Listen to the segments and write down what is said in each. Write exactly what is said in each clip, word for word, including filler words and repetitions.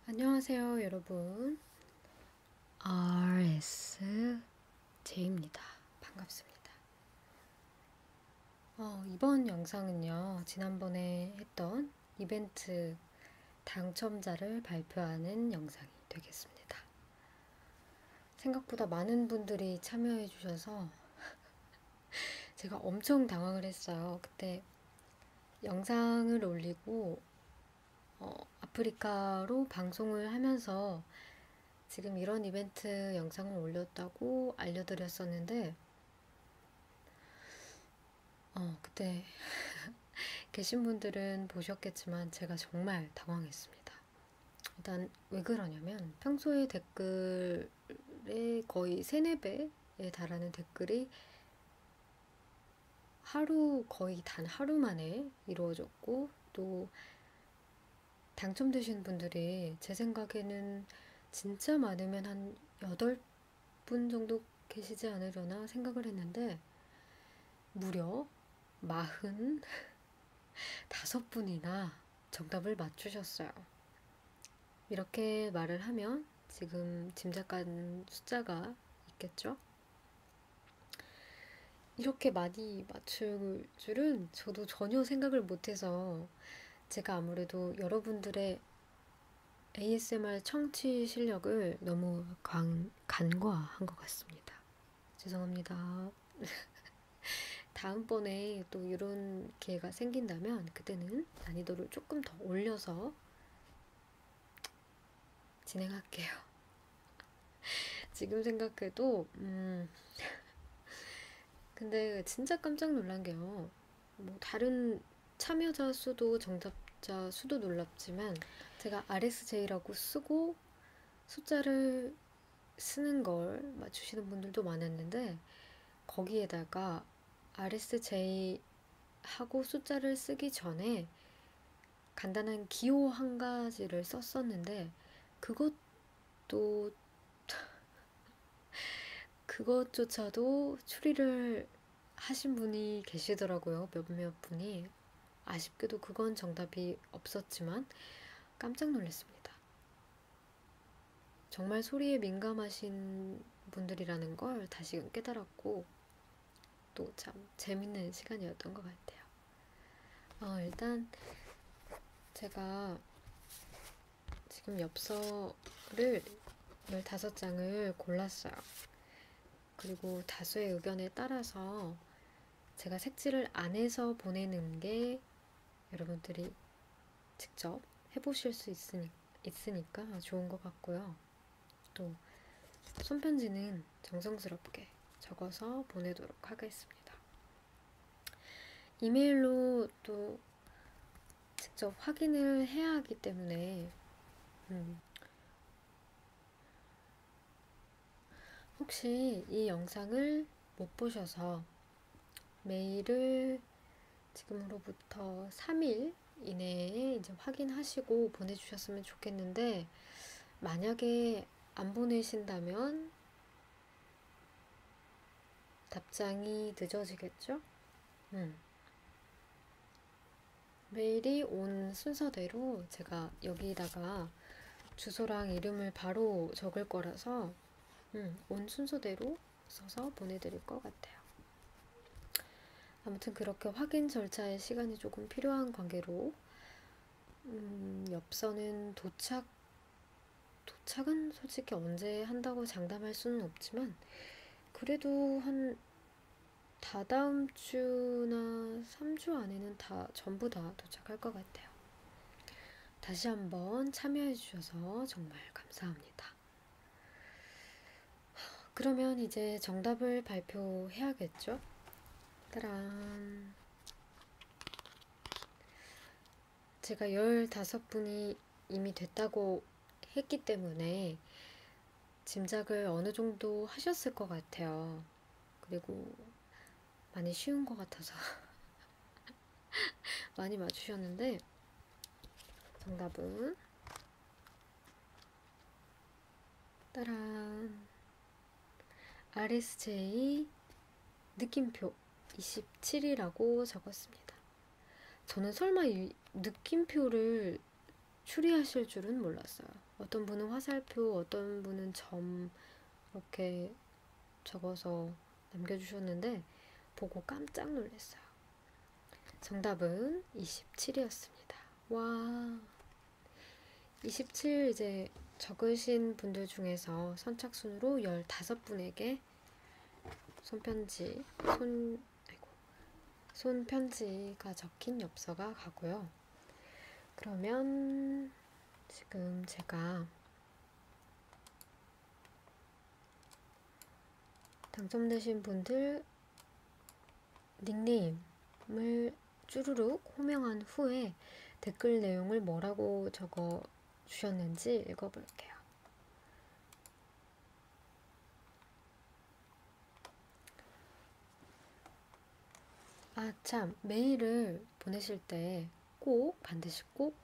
안녕하세요, 여러분. 알에스제이입니다. 반갑습니다. 어, 이번 영상은요, 지난번에 했던 이벤트 당첨자를 발표하는 영상이 되겠습니다. 생각보다 많은 분들이 참여해 주셔서 제가 엄청 당황을 했어요. 그때 영상을 올리고 어, 아프리카로 방송을 하면서 지금 이런 이벤트 영상을 올렸다고 알려드렸었는데 어, 그때 계신 분들은 보셨겠지만 제가 정말 당황했습니다. 일단 왜 그러냐면 평소에 댓글에 거의 세네 배에 달하는 댓글이 하루 거의 단 하루 만에 이루어졌고 또 당첨되신 분들이 제 생각에는 진짜 많으면 한 여덟 분 정도 계시지 않으려나 생각을 했는데 무려 마흔 다섯 분이나 정답을 맞추셨어요. 이렇게 말을 하면 지금 짐작 가는 숫자가 있겠죠? 이렇게 많이 맞출 줄은 저도 전혀 생각을 못해서 제가 아무래도 여러분들의 에이에스엠알 청취 실력을 너무 간, 간과한 것 같습니다. 죄송합니다. 다음번에 또 이런 기회가 생긴다면 그때는 난이도를 조금 더 올려서 진행할게요. 지금 생각해도 음 근데 진짜 깜짝 놀란 게요. 뭐 다른 참여자 수도 정답자 수도 놀랍지만 제가 알에스제이라고 쓰고 숫자를 쓰는 걸 맞추시는 분들도 많았는데 거기에다가 알에스제이 하고 숫자를 쓰기 전에 간단한 기호 한 가지를 썼었는데 그것도 그것조차도 추리를 하신 분이 계시더라고요. 몇몇 분이. 아쉽게도 그건 정답이 없었지만 깜짝 놀랐습니다. 정말 소리에 민감하신 분들이라는 걸 다시금 깨달았고 또 참 재밌는 시간이었던 것 같아요. 어, 일단 제가 지금 엽서를 열다섯 장을 골랐어요. 그리고 다수의 의견에 따라서 제가 색칠을 안 해서 보내는 게 여러분들이 직접 해보실 수 있으니, 있으니까 좋은 것 같고요. 또 손편지는 정성스럽게 적어서 보내도록 하겠습니다. 이메일로 또 직접 확인을 해야 하기 때문에 음, 혹시 이 영상을 못 보셔서 메일을 지금으로부터 삼 일 이내에 이제 확인하시고 보내주셨으면 좋겠는데 만약에 안 보내신다면 답장이 늦어지겠죠? 음. 메일이 온 순서대로 제가 여기다가 주소랑 이름을 바로 적을 거라서 음, 온 순서대로 써서 보내드릴 것 같아요. 아무튼 그렇게 확인 절차에 시간이 조금 필요한 관계로 음, 엽서는 도착 도착은 솔직히 언제 한다고 장담할 수는 없지만 그래도 한 다다음 주나 삼 주 안에는 다 전부 다 도착할 것 같아요. 다시 한번 참여해 주셔서 정말 감사합니다. 그러면 이제 정답을 발표해야겠죠? 따란. 제가 열다섯 분이 이미 됐다고 했기 때문에 짐작을 어느 정도 하셨을 것 같아요. 그리고 많이 쉬운 것 같아서 많이 맞추셨는데 정답은 따란 알에스제이 느낌표 이십칠이라고 적었습니다. 저는 설마 이 느낌표를 추리하실 줄은 몰랐어요. 어떤 분은 화살표, 어떤 분은 점 이렇게 적어서 남겨주셨는데 보고 깜짝 놀랐어요. 정답은 이십칠이었습니다. 와, 이십칠 이제 적으신 분들 중에서 선착순으로 열다섯 분에게 손편지, 손, 아이고, 손편지가 적힌 엽서가 가고요. 그러면 지금 제가 당첨되신 분들 닉네임을 쭈루룩 호명한 후에 댓글 내용을 뭐라고 적어 주셨는지 읽어볼게요. 아, 참, 메일을 보내실 때 꼭, 반드시 꼭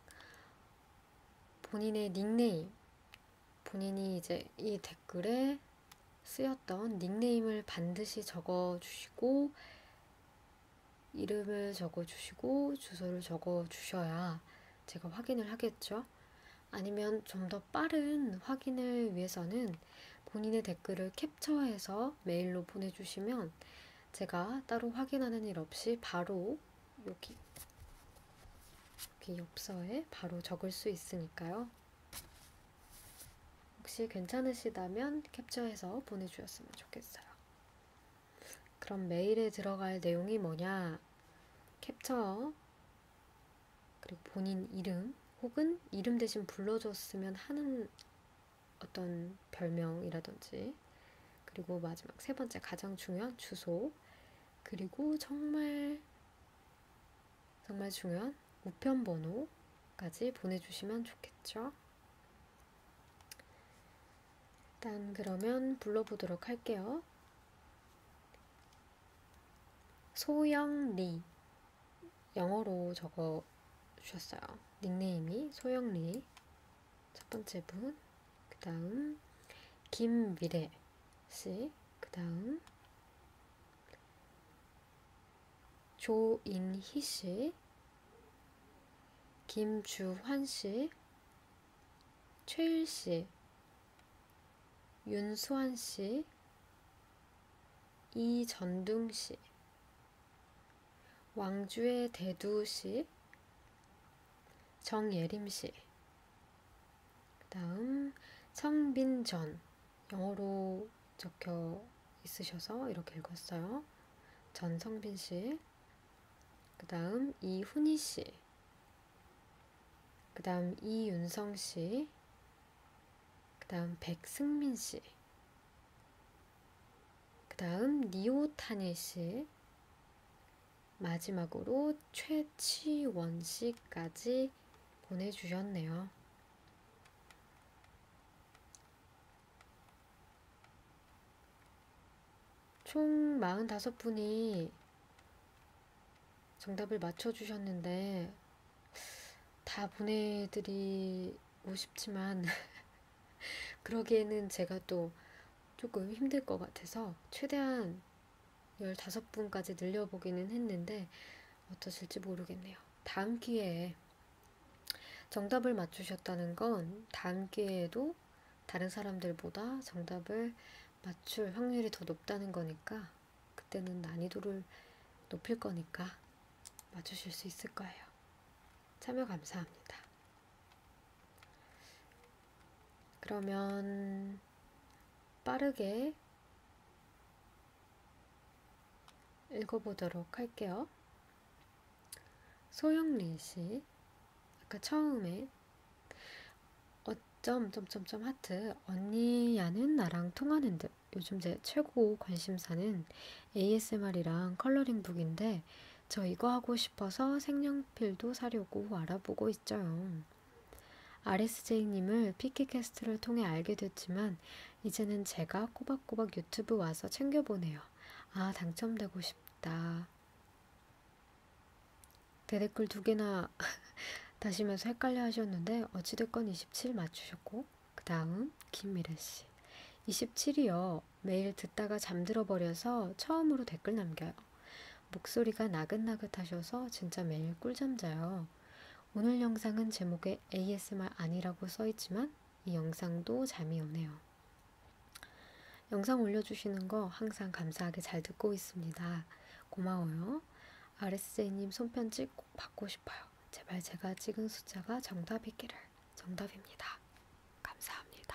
본인의 닉네임, 본인이 이제 이 댓글에 쓰였던 닉네임을 반드시 적어 주시고, 이름을 적어 주시고, 주소를 적어 주셔야 제가 확인을 하겠죠. 아니면 좀 더 빠른 확인을 위해서는 본인의 댓글을 캡처해서 메일로 보내주시면 제가 따로 확인하는 일 없이 바로 여기, 여기 엽서에 바로 적을 수 있으니까요. 혹시 괜찮으시다면 캡처해서 보내주셨으면 좋겠어요. 그럼 메일에 들어갈 내용이 뭐냐? 캡처, 그리고 본인 이름, 혹은 이름 대신 불러줬으면 하는 어떤 별명이라든지, 그리고 마지막 세 번째 가장 중요한 주소, 그리고 정말 정말 중요한 우편 번호까지 보내주시면 좋겠죠. 일단 그러면 불러보도록 할게요. 소영리, 영어로 적어 주셨어요. 닉네임이 소영리 첫 번째 분, 그 다음 김미래 씨, 그 다음 조인희 씨, 김주환 씨, 최일 씨, 윤수환 씨, 이전둥 씨, 왕주의 대두 씨, 정예림 씨, 그 다음 성빈전, 영어로 적혀 있으셔서 이렇게 읽었어요. 전성빈 씨, 그 다음 이훈희 씨, 그 다음 이윤성 씨, 그 다음 백승민 씨, 그 다음 니오타니 씨, 마지막으로 최치원 씨까지 보내주셨네요. 총 사십오 분이 정답을 맞춰주셨는데 다 보내드리고 싶지만 그러기에는 제가 또 조금 힘들 것 같아서 최대한 열다섯 분까지 늘려보기는 했는데 어떠실지 모르겠네요. 다음 기회에 정답을 맞추셨다는 건 다음 기회에도 다른 사람들보다 정답을 맞출 확률이 더 높다는 거니까 그때는 난이도를 높일 거니까 맞추실 수 있을 거예요. 참여 감사합니다. 그러면 빠르게 읽어보도록 할게요. 소영리 씨, 아까 처음에 어쩜 점점점 하트, 언니야는 나랑 통하는 듯. 요즘 제 최고 관심사는 에이에스엠알이랑 컬러링북인데 저 이거 하고 싶어서 색연필도 사려고 알아보고 있죠요. 알에스제이님을 피키캐스트를 통해 알게 됐지만 이제는 제가 꼬박꼬박 유튜브 와서 챙겨보네요. 아, 당첨되고 싶다. 대댓글 두 개나 다시면서 헷갈려 하셨는데 어찌됐건 이십칠 맞추셨고, 그 다음 김미래씨 이십칠이요. 매일 듣다가 잠들어 버려서 처음으로 댓글 남겨요. 목소리가 나긋나긋하셔서 진짜 매일 꿀잠 자요. 오늘 영상은 제목에 에이에스엠알 아니라고 써있지만 이 영상도 잠이 오네요. 영상 올려주시는 거 항상 감사하게 잘 듣고 있습니다. 고마워요. 알에스제이님 손편지 꼭 받고 싶어요. 제발 제가 찍은 숫자가 정답이기를. 정답입니다. 감사합니다.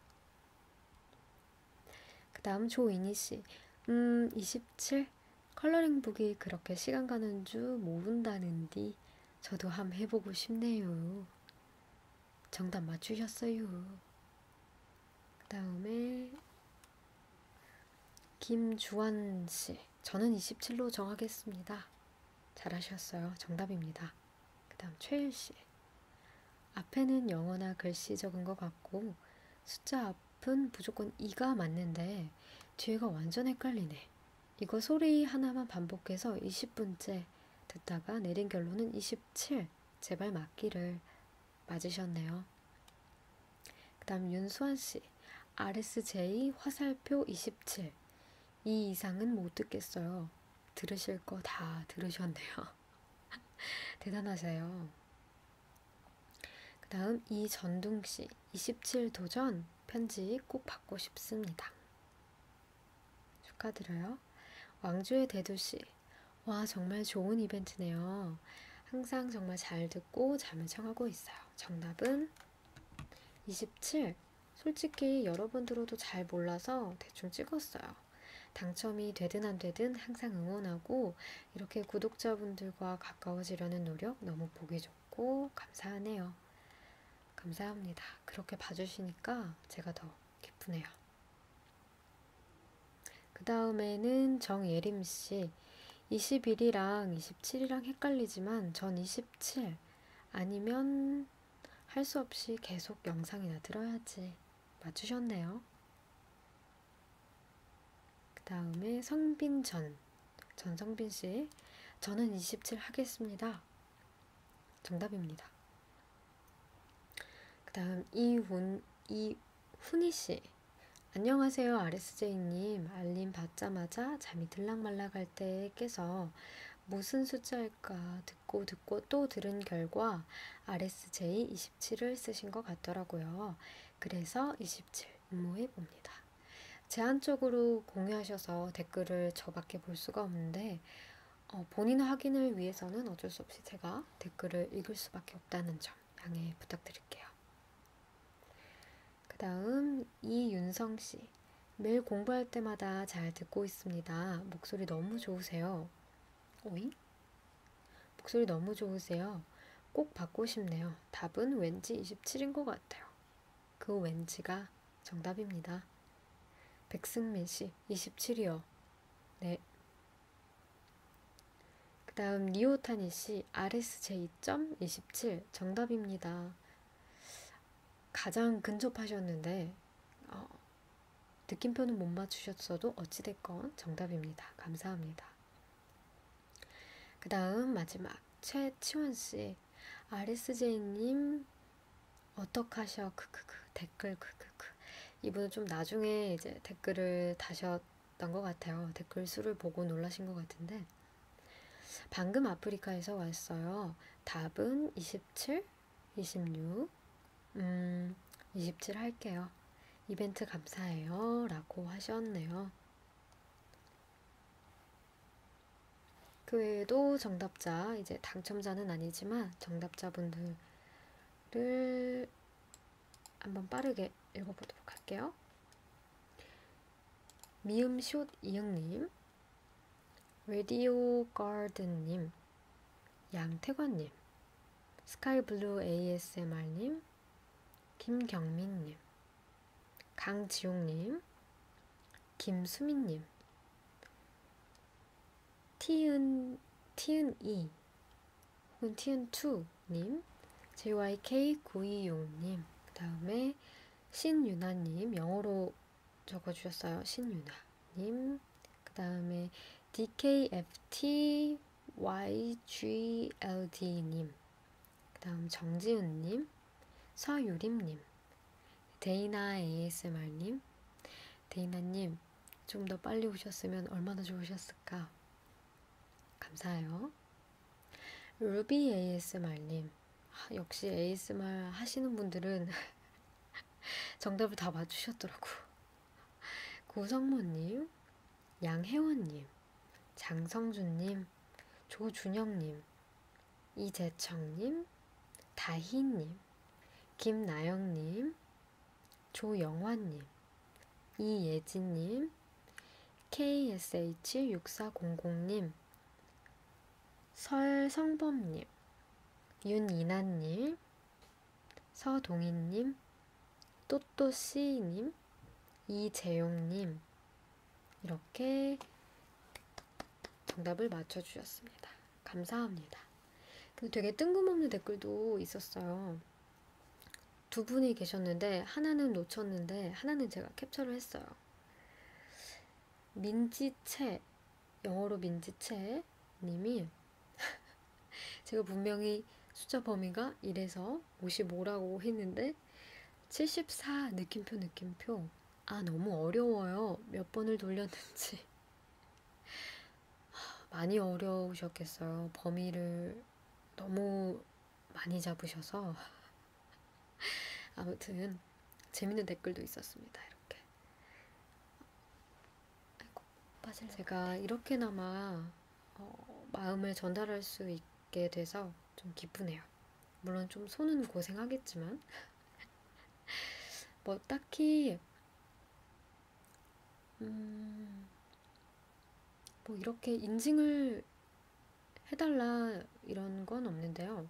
그 다음 조이니씨. 음 이십칠? 컬러링북이 그렇게 시간 가는 줄 모른다는디 저도 함 해보고 싶네요. 정답 맞추셨어요. 그 다음에 김주환씨. 저는 이십칠로 정하겠습니다. 잘하셨어요. 정답입니다. 그 다음 최일씨. 앞에는 영어나 글씨 적은 것 같고 숫자 앞은 무조건 이가 맞는데 뒤에가 완전 헷갈리네. 이거 소리 하나만 반복해서 이십 분째 듣다가 내린 결론은 이십칠. 제발 맞기를. 맞으셨네요. 그 다음 윤수환씨. 알에스제이 화살표 이십칠. 이 이상은 못 듣겠어요. 들으실 거 다 들으셨네요. 대단하세요. 그 다음 이전둥씨. 이십칠 도전 편지 꼭 받고 싶습니다. 축하드려요. 왕주의 대두씨. 와, 정말 좋은 이벤트네요. 항상 정말 잘 듣고 잠을 청하고 있어요. 정답은 이십칠. 솔직히 여러분 들어도 잘 몰라서 대충 찍었어요. 당첨이 되든 안 되든 항상 응원하고 이렇게 구독자분들과 가까워지려는 노력 너무 보기 좋고 감사하네요. 감사합니다. 그렇게 봐주시니까 제가 더 기쁘네요. 그 다음에는 정예림씨. 이십일이랑 이십칠이랑 헷갈리지만 전 이십칠. 아니면 할 수 없이 계속 영상이나 들어야지. 맞추셨네요. 그 다음에 성빈전. 전성빈씨. 저는 이십칠 하겠습니다. 정답입니다. 그 다음 이훈, 이훈이씨. 안녕하세요. 알에스제이님. 알림 받자마자 잠이 들락말락 할 때 깨서 무슨 숫자일까 듣고 듣고 또 들은 결과 알에스제이 이십칠을 쓰신 것 같더라고요. 그래서 이십칠 응모해 봅니다. 제한적으로 공유하셔서 댓글을 저밖에 볼 수가 없는데 어, 본인 확인을 위해서는 어쩔 수 없이 제가 댓글을 읽을 수밖에 없다는 점 양해 부탁드릴게요. 그 다음 이윤성씨. 매일 공부할 때마다 잘 듣고 있습니다. 목소리 너무 좋으세요. 오잉? 목소리 너무 좋으세요. 꼭 받고 싶네요. 답은 왠지 이십칠인 것 같아요. 그 왠지가 정답입니다. 백승민씨. 이십칠이요. 네. 그 다음 리오타니씨. 알에스제이 이십칠 정답입니다. 가장 근접하셨는데 어, 느낌표는 못 맞추셨어도 어찌됐건 정답입니다. 감사합니다. 그 다음 마지막 최치원씨. 알에스제이님 어떡하셔 크크크 댓글 크크크. 이분은 좀 나중에 이제 댓글을 다셨던 것 같아요. 댓글 수를 보고 놀라신 것 같은데 방금 아프리카에서 왔어요. 답은 이십칠, 이십육, 음, 이십칠 할게요. 이벤트 감사해요. 라고 하셨네요. 그 외에도 정답자, 이제 당첨자는 아니지만 정답자분들을 한번 빠르게 읽어보도록 할게요. 미음쇼 이응님, 라디오 가든님, 양태관님, 스카이블루 에이에스엠알님, 김경민님, 강지용님, 김수민님, 티은, 티은이, 혹은 티은투님, 제이와이케이 구이육님, 그 다음에 신유나님, 영어로 적어주셨어요. 신유나님, 그 다음에 디케이에프티와이지엘디님, 그 다음 정지은님, 서유림님, 데이나 에이에스엠알님, 데이나님 좀 더 빨리 오셨으면 얼마나 좋으셨을까. 감사해요. 루비 에이에스엠알님, 역시 에이에스엠알 하시는 분들은 정답을 다 맞추셨더라고. 고성모님, 양혜원님, 장성준님, 조준영님, 이재청님, 다희님, 김나영님, 조영환님, 이예진님, 케이에스에이치 육사공공님, 설성범님, 윤이나님, 서동희님, 또또씨님, 이재용님, 이렇게 정답을 맞춰주셨습니다. 감사합니다. 근데 되게 뜬금없는 댓글도 있었어요. 두 분이 계셨는데 하나는 놓쳤는데 하나는 제가 캡처를 했어요. 민지채, 영어로 민지채 님이 제가 분명히 숫자 범위가 일에서 오십오라고 했는데 칠십사 느낌표 느낌표. 아, 너무 어려워요. 몇 번을 돌렸는지. 많이 어려우셨겠어요. 범위를 너무 많이 잡으셔서. 아무튼 재밌는 댓글도 있었습니다. 이렇게. 아이고, 빠질 제가 이렇게나마 어, 마음을 전달할 수 있게 돼서 좀 기쁘네요. 물론 좀 손은 고생하겠지만 뭐 딱히 음, 뭐 이렇게 인증을 해달라 이런 건 없는데요.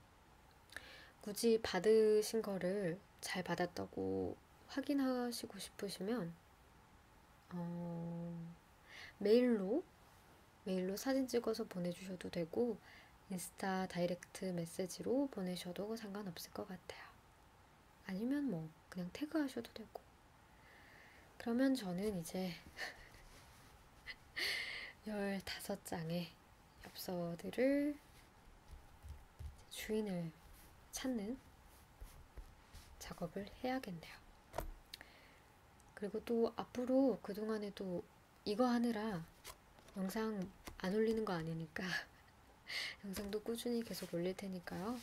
굳이 받으신 거를 잘 받았다고 확인하시고 싶으시면 어, 메일로 메일로 사진 찍어서 보내주셔도 되고 인스타 다이렉트 메시지로 보내셔도 상관없을 것 같아요. 아니면 뭐 그냥 태그하셔도 되고. 그러면 저는 이제 열다섯 장의 엽서들을 주인을 찾는 작업을 해야겠네요. 그리고 또 앞으로 그동안에도 이거 하느라 영상 안 올리는 거 아니니까 영상도 꾸준히 계속 올릴 테니까요.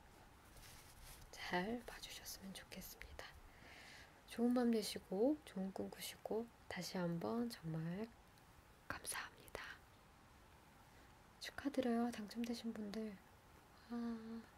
잘 봐주셨으면 좋겠습니다. 좋은 밤 되시고 좋은 꿈 꾸시고 다시 한번 정말 감사합니다. 축하드려요. 당첨되신 분들. 아...